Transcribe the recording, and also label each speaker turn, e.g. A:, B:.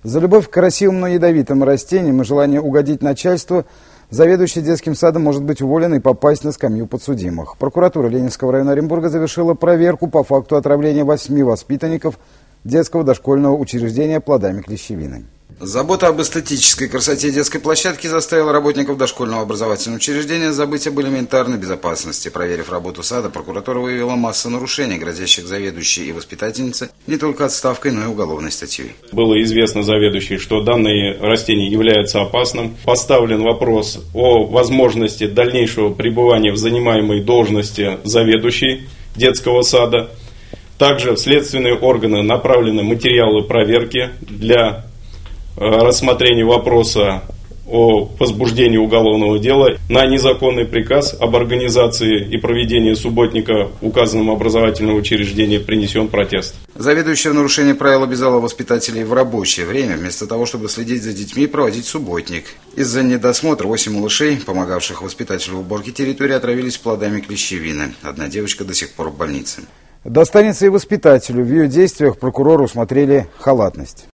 A: За любовь к красивым, но ядовитым растениям и желание угодить начальству заведующий детским садом может быть уволен и попасть на скамью подсудимых. Прокуратура Ленинского района Оренбурга завершила проверку по факту отравления 8 воспитанников детского дошкольного учреждения плодами клещевины.
B: Забота об эстетической красоте детской площадки заставила работников дошкольного образовательного учреждения забыть об элементарной безопасности. Проверив работу сада, прокуратура выявила массу нарушений, грозящих заведующей и воспитательнице не только отставкой, но и уголовной статьей.
C: Было известно заведующей, что данное растение является опасным. Поставлен вопрос о возможности дальнейшего пребывания в занимаемой должности заведующей детского сада. Также в следственные органы направлены материалы проверки для рассмотрения вопроса о возбуждении уголовного дела. На незаконный приказ об организации и проведении субботника в указанном образовательном учреждении принесен протест.
B: Заведующая в нарушении правил обязала воспитателей в рабочее время, вместо того, чтобы следить за детьми, проводить субботник. Из-за недосмотра 8 малышей, помогавших воспитателю в уборке территории, отравились плодами клещевины. Одна девочка до сих пор в больнице.
A: Достанется и воспитателю. В ее действиях прокурору усмотрели халатность.